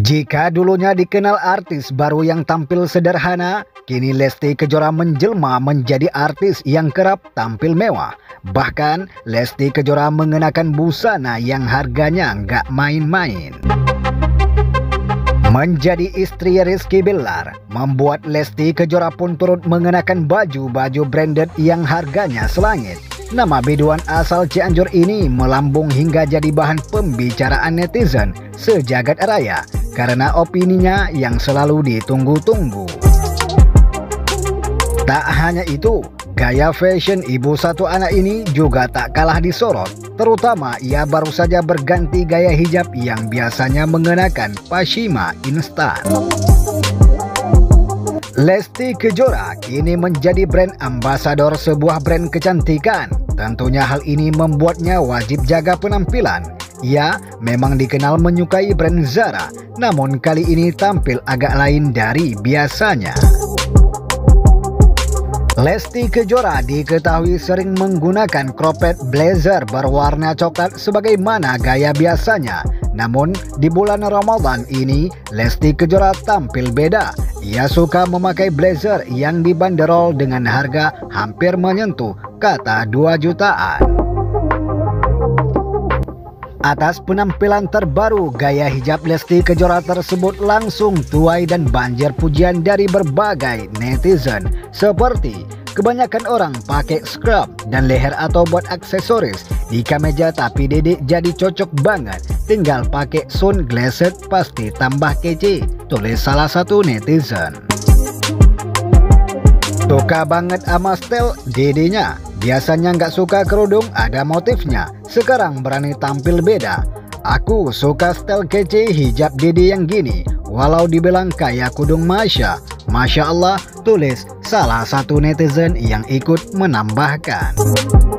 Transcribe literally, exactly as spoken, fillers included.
Jika dulunya dikenal artis baru yang tampil sederhana, kini Lesti Kejora menjelma menjadi artis yang kerap tampil mewah. Bahkan Lesti Kejora mengenakan busana yang harganya nggak main-main. Menjadi istri Rizky Bilar membuat Lesti Kejora pun turut mengenakan baju-baju branded yang harganya selangit. Nama biduan asal Cianjur ini melambung hingga jadi bahan pembicaraan netizen sejagat raya karena opininya yang selalu ditunggu-tunggu. Tak hanya itu, gaya fashion ibu satu anak ini juga tak kalah disorot. Terutama ia baru saja berganti gaya hijab yang biasanya mengenakan pashima instan. Lesti Kejora kini menjadi brand ambasador sebuah brand kecantikan. Tentunya hal ini membuatnya wajib jaga penampilan. Ia memang dikenal menyukai brand Zara, namun kali ini tampil agak lain dari biasanya. Lesti Kejora diketahui sering menggunakan cropped blazer berwarna coklat sebagaimana gaya biasanya. Namun di bulan Ramadan ini Lesti Kejora tampil beda. Ia suka memakai blazer yang dibanderol dengan harga hampir menyentuh kata dua jutaan. Atas penampilan terbaru gaya hijab Lesti Kejora tersebut langsung tuai dan banjir pujian dari berbagai netizen, seperti kebanyakan orang pakai scrub dan leher atau buat aksesoris di kemeja, tapi Dedek jadi cocok banget, tinggal pakai sunglasses pasti tambah kece, tulis salah satu netizen. Suka banget sama style Dedenya, biasanya nggak suka kerudung ada motifnya, sekarang berani tampil beda. Aku suka style kece hijab Dede yang gini, walau dibilang kayak kudung Masya. Masya Allah, tulis salah satu netizen yang ikut menambahkan.